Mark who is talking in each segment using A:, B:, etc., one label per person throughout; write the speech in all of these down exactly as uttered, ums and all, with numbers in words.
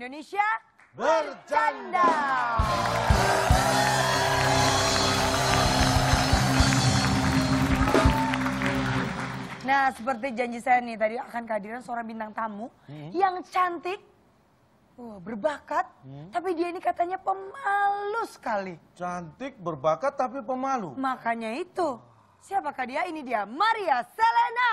A: Indonesia
B: Bercanda.
A: Nah, seperti janji saya nih tadi akan kehadiran seorang bintang tamu hmm. yang cantik, oh, berbakat, hmm. tapi dia ini katanya pemalu sekali.
B: Cantik, berbakat, tapi pemalu.
A: Makanya itu, siapakah dia? Ini dia, Maria Selena.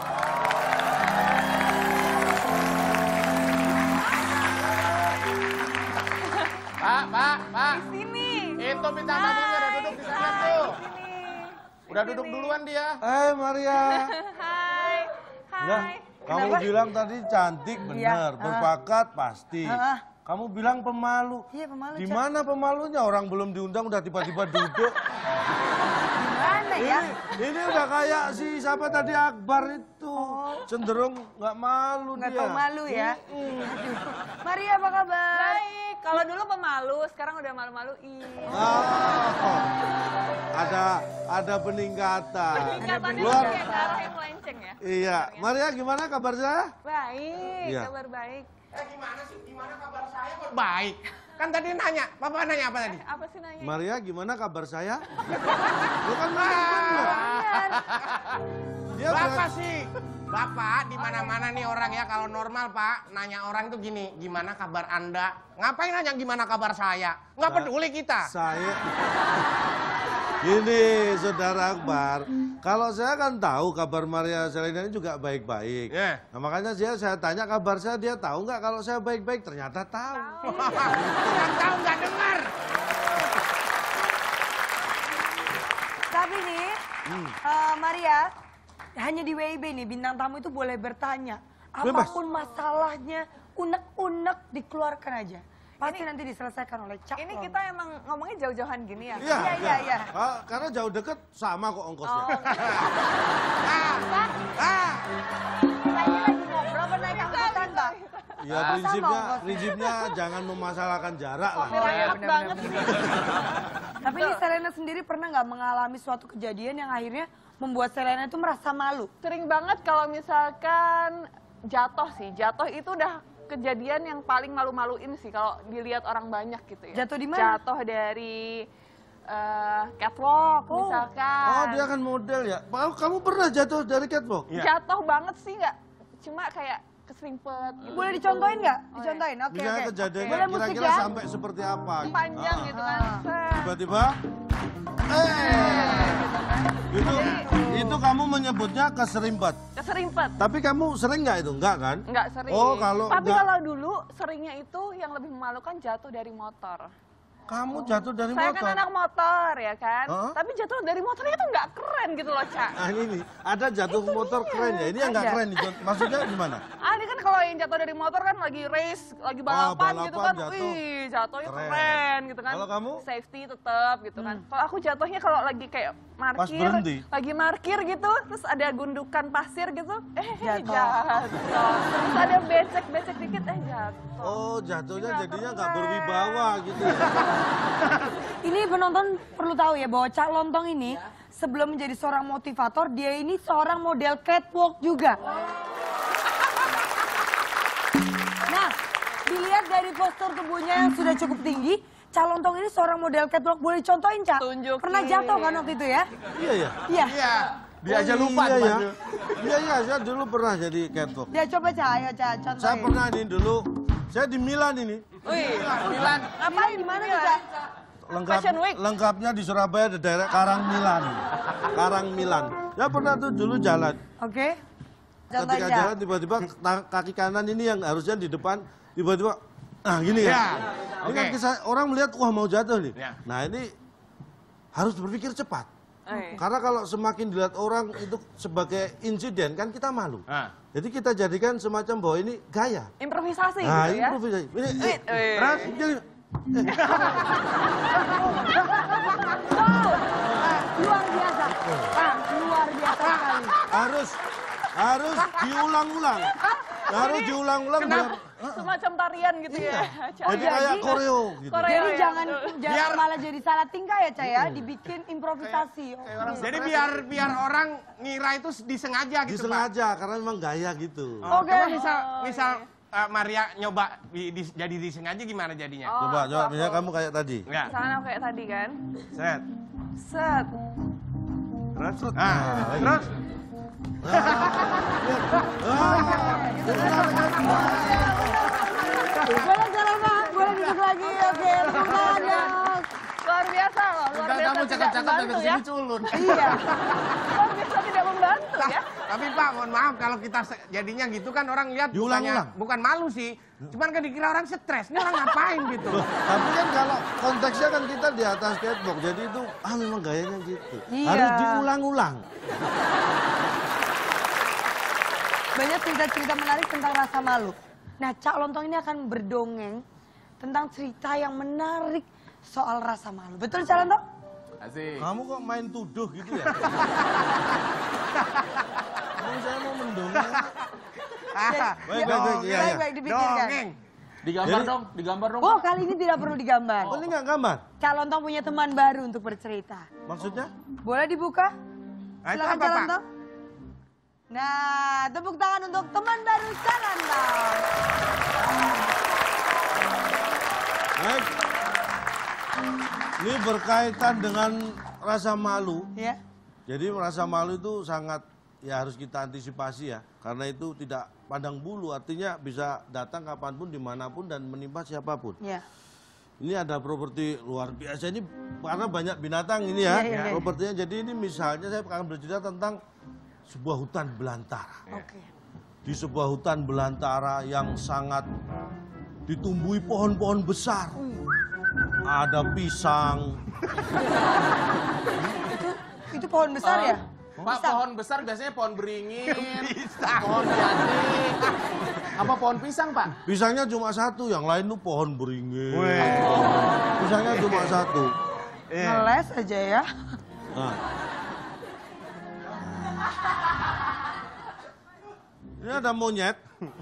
C: Pak, Pak, Pak.
A: Di sini.
C: Itu bintang tamunya udah duduk di sana tuh. Udah duduk duluan dia.
B: Hai Maria.
D: Hai. Hai.
B: Nah, kamu
A: Kenapa?
B: bilang tadi cantik benar,
A: Iya.
B: berbakat pasti.
A: Ah.
B: Kamu bilang pemalu.
A: Iya, pemalu.
B: Di
A: Cak.
B: mana pemalunya? Orang belum diundang udah tiba-tiba duduk.
A: Gimana ya?
B: Ini, ini udah kayak si siapa tadi Akbar itu.
A: Oh.
B: Cenderung nggak malu
A: Nggak
B: dia.
A: tahu malu ya? Aduh. Maria apa kabar?
D: Baik. Kalau dulu pemalu, sekarang udah malu-maluin.
B: Oh, ada ada peningkatan.
D: Tingkatannya
B: Luar.
D: kayak ke arah yang melenceng ya.
B: Iya, Maria gimana kabar saya?
D: Baik,
B: Iya.
D: kabar baik.
C: Eh gimana sih? Gimana kabar saya kok baik? Kan tadi nanya, Bapak nanya apa tadi?
D: Apa sih nanya?
B: Maria gimana kabar saya? Lu kan bener. Dia
C: Bapak
B: berat-
C: sih. Bapak di mana-mana nih orang ya kalau normal Pak nanya orang tuh gini, gimana kabar Anda? Ngapain nanya gimana kabar saya? Nggak peduli kita.
B: Saya Gini, Saudara Akbar, kalau saya kan tahu kabar Maria Selena ini juga baik-baik.
C: Yeah.
B: Nah, makanya saya, saya tanya kabar saya, dia tahu nggak kalau saya baik-baik? Ternyata tahu.
C: Orang tahu nggak dengar.
A: Tapi nih,
B: Hmm.
A: eh, Maria, hanya di W I B nih bintang tamu itu boleh bertanya.
B: Bebas.
A: Apapun masalahnya, unek-unek dikeluarkan aja. Pasti nanti diselesaikan oleh Cak.
D: Ini
A: Lon.
D: kita emang ngomongnya jauh-jauhan gini ya?
B: Iya,
A: Iya, iya, iya.
B: Ah, karena jauh deket sama kok ongkosnya.
D: Oh,
C: Ah, ah.
A: Kita ini lagi ngobrol apa naik angkutan, Pak?
B: Ya
A: Ah,
B: prinsipnya,
A: sama ongkosnya.
B: prinsipnya jangan memasalahkan jarak lah.
A: Oh, iya,
D: Repot
A: bener,
D: banget
A: bener,
D: sih.
A: Tapi ini Selena sendiri pernah nggak mengalami suatu kejadian yang akhirnya membuat Selena itu merasa malu?
D: Sering banget kalau misalkan jatuh sih. Jatuh itu udah kejadian yang paling malu-maluin sih kalau dilihat orang banyak gitu ya.
A: Jatuh di mana?
D: Jatuh dari eh, catwalk
A: Oh.
D: misalkan.
B: Oh, dia kan model ya. Pak, kamu pernah jatuh dari catwalk?
C: Iya.
D: Jatuh banget sih nggak, cuma kayak keserimpet gitu.
A: Boleh dicontohin nggak?
D: Oh, iya.
A: Dicontohin, oke
B: Bisa
A: oke.
B: kejadiannya
A: Boleh musik
B: kira-kira
A: ya?
B: sampai seperti apa?
D: Panjang
B: Ah.
D: gitu kan.
A: Ah.
D: Set.
B: Tiba-tiba, eh, itu, itu kamu menyebutnya keserimpet.
D: Keserimpet.
B: Tapi kamu sering nggak itu? Enggak kan?
D: Nggak sering.
B: Oh, kalau
D: Tapi
B: nggak-
D: kalau dulu seringnya itu yang lebih memalukan jatuh dari motor.
B: Kamu jatuh dari
D: Saya
B: motor.
D: kan anak motor ya kan.
B: Hah?
D: Tapi jatuh dari motornya itu nggak keren gitu loh, Cak.
B: Ah, ini ada jatuh motor keren ya. Ini yang nggak
A: Ada.
B: keren nih. Maksudnya gimana?
D: Ah, ini kan kalau yang jatuh dari motor kan lagi race, lagi balapan, gitu
B: balapan
D: kan.
B: jatuh.
D: Wih, jatuhnya
B: Keren.
D: keren, gitu kan.
B: Kalau kamu?
D: Safety tetap gitu kan. Kalau aku jatuhnya kalau lagi kayak markir,
B: berhenti?
D: lagi markir gitu, terus ada gundukan pasir gitu, eh
A: Jatuh.
D: jatuh. Terus ada becek-becek dikit, eh jatuh.
B: Oh, jatuhnya
D: Nggak
B: jadinya nggak
D: keren.
B: berwibawa gitu.
A: Ini penonton perlu tahu ya bahwa Cak Lontong ini sebelum menjadi seorang motivator, dia ini seorang model catwalk juga. Nah, dilihat dari postur tubuhnya yang sudah cukup tinggi, Cak Lontong ini seorang model catwalk. Boleh contohin, Cak?
D: Tunjukin.
A: Pernah jatuh kan waktu itu ya?
B: Iya ya.
A: Iya.
C: Iya. Dia
B: Oh,
C: aja lupa
B: iya,
C: tuh,
B: ya.
C: Mas.
B: Iya iya, saya dulu pernah jadi catwalk.
A: Ya coba Cak, ayo Cak, contohin.
B: Saya pernah ini dulu. Saya di Milan ini.
D: Wih,
C: Milan.
A: Ngapain di mana tuh, Cak?
B: Lengkap,
D: Fashion Week.
B: lengkapnya di Surabaya ada daerah Karang Milan. Karang Milan. Ya pernah tuh dulu jalan.
A: Oke. Contohin,
B: Ketika
A: Cak.
B: jalan tiba-tiba ta- kaki kanan ini yang harusnya di depan tiba-tiba nah gini ya.
C: Ya.
B: Ini kan
C: Oke.
B: kisah- orang melihat wah mau jatuh nih.
C: Ya.
B: Nah ini harus berpikir cepat.
D: Eh.
B: Karena kalau semakin dilihat orang itu sebagai insiden kan kita malu.
C: Ah.
B: Jadi kita jadikan semacam bahwa ini gaya.
D: improvisasi
B: Nah,
D: gitu ya.
B: improvisasi. Ini, eh,
D: Wait, eh.
B: terus jadi
A: Wow, luar biasa. Ah, luar biasa sekali.
B: harus harus diulang-ulang. Harus diulang-ulang biar
D: Semacam tarian gitu ya. Cak.
B: jadi
A: jadi-
B: kayak koreo gitu.
D: Koreo.
A: Jadi
D: ya,
A: jangan
D: betul.
A: jangan
C: Biar-
A: malah jadi salah tingkah ya, Cak ya. Dibikin improvisasi.
C: Jadi biar biar orang ngira itu disengaja gitu, Pak.
B: Disengaja karena memang gaya gitu.
A: Oke.
C: Coba misal misal uh, Maria nyoba di, di, jadi di sini aja gimana jadinya?
D: Oh,
B: Coba,
D: aku-
B: coba,
D: aku-
B: misalnya kamu kayak tadi.
C: Ya,
D: Misalkan aku kayak tadi kan.
C: set.
D: Set.
C: Terus? Ah, terus?
A: Boleh jalan Pak, boleh duduk lagi, oke, tepuk tangan dong.
D: Luar biasa loh, luar
E: Udah
D: biasa
E: kamu
D: tidak
E: cakep-cakep dari
D: membantu ya.
E: sini culun.
A: Iya.
D: Luar biasa tidak membantu ya.
C: Tapi Pak, mohon maaf kalau kita se- jadinya gitu kan orang lihat
B: Diulang-ulang.
C: bukannya- bukan malu sih. Cuman kan dikira orang stres, ini orang ngapain gitu.
B: Loh, tapi kan kalau konteksnya kan kita di atas catwalk, jadi itu ah memang gayanya gitu.
A: Iya.
B: Harus diulang-ulang.
A: Banyak cerita-cerita menarik tentang rasa malu. Nah, Cak Lontong ini akan berdongeng tentang cerita yang menarik soal rasa malu. Betul, Cak Lontong?
E: Asik.
B: Kamu kok main tuduh gitu ya? Emang saya mau mendongeng.
C: Ah,
B: Baik, baik, baik, iya, iya.
A: Baik-baik dipikirkan.
C: dongeng.
E: Digambar
B: Jadi-
E: dong, digambar dong.
A: Oh, kali ini tidak perlu digambar.
B: Oh, ini nggak gambar?
A: Cak Lontong punya teman baru untuk bercerita.
B: Maksudnya?
A: Boleh dibuka?
C: Ah, itu
A: Silakan
C: apa,
A: Cak
C: Pak?
A: Lontong. Nah, tepuk tangan untuk teman baru Cak Lontong.
B: Baik. Ini berkaitan dengan rasa malu.
A: Ya.
B: Jadi rasa malu itu sangat ya harus kita antisipasi ya. Karena itu tidak pandang bulu, artinya bisa datang kapanpun, dimanapun dan menimpa siapapun.
A: Ya.
B: Ini ada properti luar biasa ini karena banyak binatang ini ya,
A: Iya, iya, iya.
B: propertinya. Jadi ini misalnya saya akan bercerita tentang sebuah hutan belantara.
A: Oke.
B: Di sebuah hutan belantara yang sangat ditumbuhi pohon-pohon besar. Ada pisang,
A: Itu itu pohon besar ya?
E: Pak,
A: Pisang.
E: pohon besar biasanya pohon beringin, pohon jati. Apa pohon pisang, Pak?
B: pisangnya cuma satu, yang lain tuh pohon beringin. Pisangnya cuma satu.
A: Ngeles aja ya.
B: Nah. Ini ada monyet.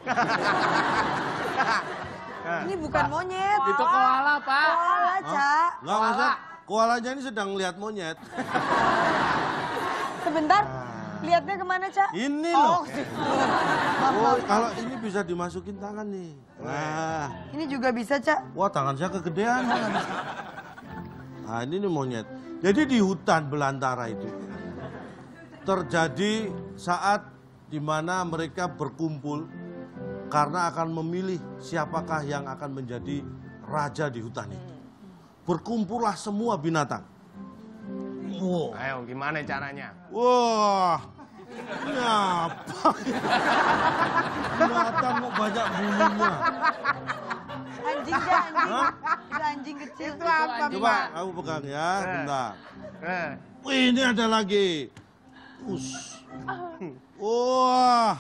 A: Ini bukan monyet.
E: Itu koala, Pak.
A: Koala, Cak.
B: Nggak maksudnya, koalanya ini sedang lihat monyet.
A: Sebentar. Lihatnya kemana, Cak?
B: Ini
A: Oh,
B: loh.
A: sih.
B: Oh, kalau ini bisa dimasukin tangan nih. Nah,
A: Ini juga bisa, Cak.
B: wah tangan saya kegedean. Nah, ini nih monyet. Jadi di hutan belantara itu terjadi saat di mana mereka berkumpul karena akan memilih siapakah yang akan menjadi raja di hutan itu. Berkumpullah semua binatang. Wow.
C: Ayo, gimana caranya?
B: Wah, ini apa? Binatang kok banyak bulunya.
A: Anjing dah, anjing.
B: Hah?
A: Itu anjing kecil.
C: Itu apa,
B: Coba
C: Pak?
B: aku pegang ya, bentar.
C: Eh,
B: Wih, ini ada lagi. Us. Wah.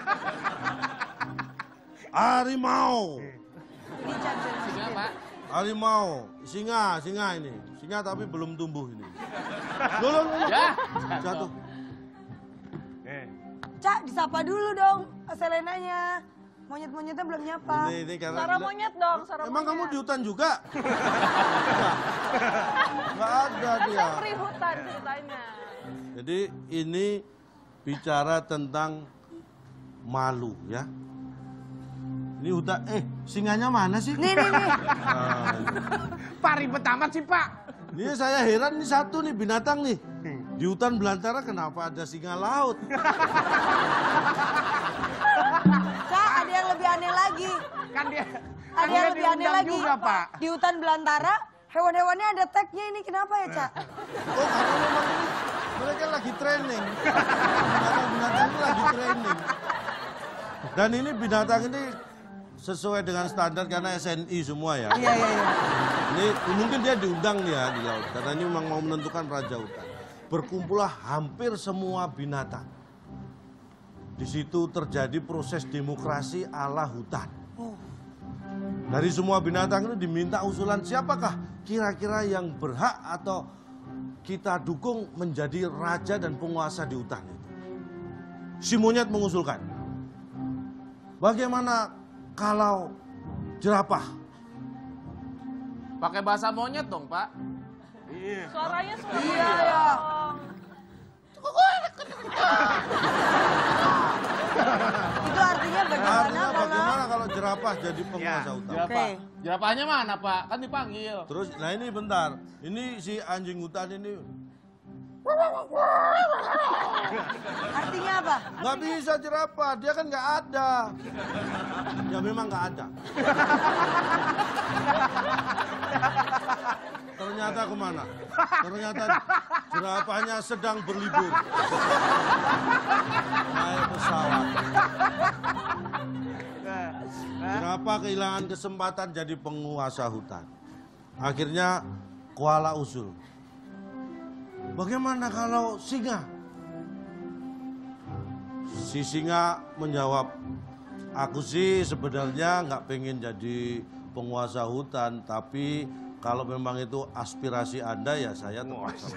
B: Harimau.
A: Ini Cak bisa
E: Singa,
A: dimasukin.
E: Pak.
B: Harimau. Singa, singa ini. Singa tapi belum tumbuh ini. Loh, loh, loh.
E: Ya.
B: Jatuh.
C: eh.
A: Cak, disapa dulu dong Selenanya. Monyet-monyetnya belum nyapa.
B: Ini, ini karena
D: Suara monyet dong, suara
B: Emang
D: monyet.
B: kamu di hutan juga? Enggak ada
D: Kan
B: dia.
D: saya peri hutan ceritanya.
B: Jadi ini bicara tentang malu ya. Ini hutan, eh singanya mana sih?
A: Nih, nih, nih.
B: Nah,
C: Pak, ribet amat sih, Pak.
B: ini saya heran nih satu nih binatang nih. Di hutan belantara kenapa ada singa laut?
A: Cak, ada yang lebih aneh lagi.
C: Kan dia
A: Ada
C: kan
A: yang
C: dia
A: lebih aneh
C: diundang
A: lagi.
C: juga, Pak.
A: Di hutan belantara, hewan-hewannya ada tagnya ini. Kenapa ya, Cak?
B: Oh karena memang ini mereka lagi training. Binatang-binatang ini lagi training. Dan ini binatang ini sesuai dengan standar karena S N I semua ya.
A: Iya, iya, iya.
B: Ini mungkin dia diundang nih ya di laut karena ini memang mau menentukan raja hutan. Berkumpullah hampir semua binatang. Di situ terjadi proses demokrasi ala hutan. Dari semua binatang itu diminta usulan siapakah kira-kira yang berhak atau kita dukung menjadi raja dan penguasa di hutan itu. Si monyet mengusulkan, bagaimana kalau jerapah?
E: Pakai bahasa monyet dong, Pak.
D: Suaranya suara
A: Iya,
D: monyet
A: iya.
D: dong.
A: Itu artinya bagaimana
B: Artinya
A: kalau...
B: bagaimana kalau jerapah jadi penguasa hutan?
E: Jerapah.
A: Oke.
E: Jerapahnya mana, Pak? Kan dipanggil.
B: Terus, nah ini bentar. Ini si anjing hutan ini
A: Artinya apa?
B: nggak bisa jerapah, dia kan nggak ada. Ya memang nggak ada. Ternyata kemana? Ternyata jerapahnya sedang berlibur. Naik pesawat. Jerapah kehilangan kesempatan jadi penguasa hutan. Akhirnya koala usul. Bagaimana kalau singa? Si singa menjawab, aku sih sebenarnya nggak pengen jadi penguasa hutan, tapi kalau memang itu aspirasi Anda ya saya terpaksa.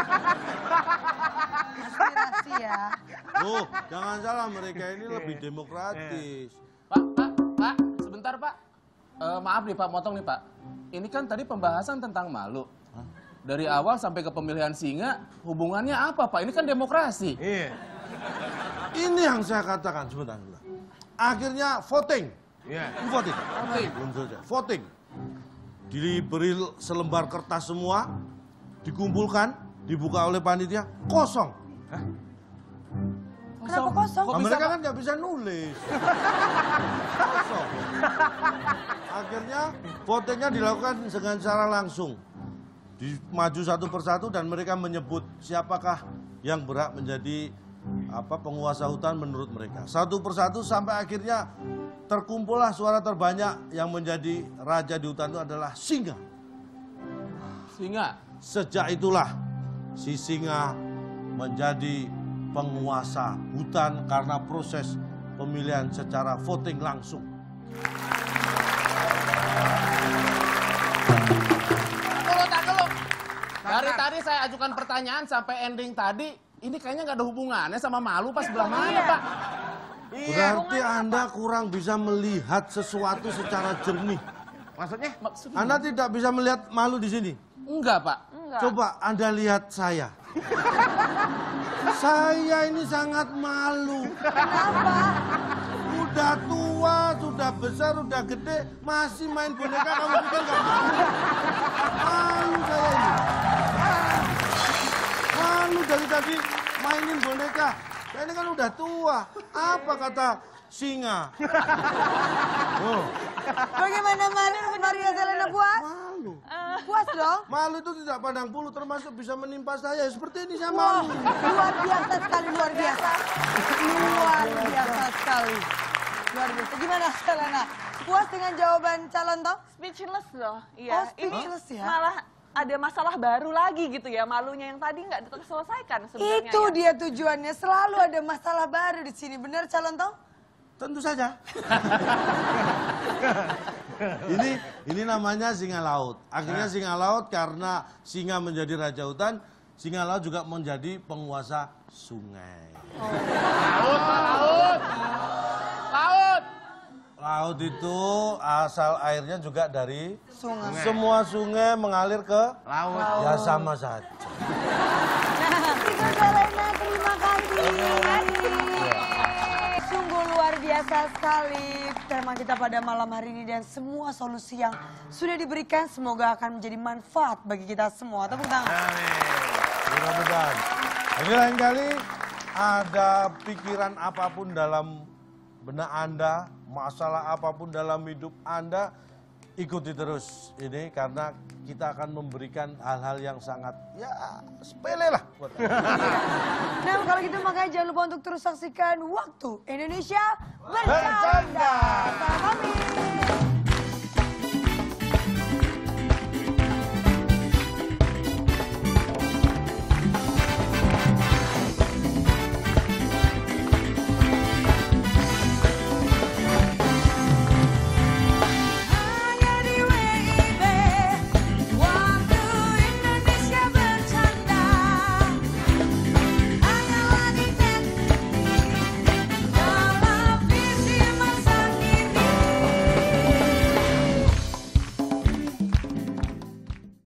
A: Aspirasi ya.
B: Oh, jangan salah, mereka ini lebih demokratis.
E: Pak, Pak, Pak, sebentar Pak. Eh, maaf nih Pak, motong nih Pak. Ini kan tadi pembahasan tentang malu. Dari awal sampai ke pemilihan singa, hubungannya apa Pak? Ini kan demokrasi.
C: Iya.
B: Ini yang saya katakan, sebentar, sebentar. Akhirnya voting.
C: Iya.
B: Ini voting. Belum selesai. Voting. Diberi selembar kertas semua, dikumpulkan, dibuka oleh panitia, kosong.
A: Kenapa kosong?
B: Nah, mereka kan nggak bisa nulis. Kosong. Akhirnya votingnya dilakukan dengan secara langsung. Di, maju satu persatu dan mereka menyebut siapakah yang berhak menjadi apa penguasa hutan menurut mereka. Satu persatu sampai akhirnya terkumpullah suara terbanyak yang menjadi raja di hutan itu adalah singa.
E: Singa.
B: Sejak itulah si singa menjadi penguasa hutan karena proses pemilihan secara voting langsung.
E: Kalau tak kalau dari tadi saya ajukan pertanyaan sampai ending tadi, ini kayaknya nggak ada hubungannya sama malu pas sebelah mana Pak?
B: Berarti Anda kurang bisa melihat sesuatu secara jernih.
C: Maksudnya?
E: Maksudnya?
B: Anda tidak bisa melihat malu di sini.
E: Enggak Pak.
D: Enggak.
B: Coba Anda lihat saya. Saya ini sangat malu.
A: Kenapa?
B: Udah tua, sudah besar, udah gede, masih main boneka, kamu pikir nggak malu? Malu saya ini. Malu dari tadi mainin boneka. Saya ini kan udah tua. Apa kata singa? Oh,
A: Bagaimana Maria Selena puas?
B: malu.
A: Puas dong?
B: Malu itu tidak pandang bulu, termasuk bisa menimpa saya. Seperti ini saya
A: Wah,
B: malu.
A: luar biasa sekali, luar biasa. Luar biasa sekali. Luar biasa. Gimana Selena? Puas dengan jawaban calon toh?
D: Speechless loh.
A: Oh,
D: Iya.
A: speechless
D: Ini
A: ya?
D: malah ada masalah baru lagi gitu ya. Malunya yang tadi nggak terselesaikan sebenarnya.
A: Itu
D: ya.
A: dia tujuannya. Selalu ada masalah baru di sini. Benar calon toh?
B: Tentu saja. ini ini namanya singa laut. Akhirnya singa laut karena singa menjadi raja hutan, singa laut juga menjadi penguasa sungai.
E: Laut, Pak, laut. Laut.
B: Laut itu asal airnya juga dari
A: Sungai.
B: semua sungai mengalir ke
C: Laut.
B: ya sama saja.
A: Ibu Selena, terima kasih. Sungguh luar biasa sekali tema kita pada malam hari ini dan semua solusi yang sudah diberikan semoga akan menjadi manfaat bagi kita semua. Tepuk tangan.
B: Mudah-mudahan. Jadi lain kali ada pikiran apapun dalam benak Anda, masalah apapun dalam hidup Anda, ikuti terus ini karena kita akan memberikan hal-hal yang sangat ya sepele lah buat Anda.
A: Nah kalau gitu makanya jangan lupa untuk terus saksikan Waktu Indonesia
B: Bercanda.
A: Bercanda. Sampai.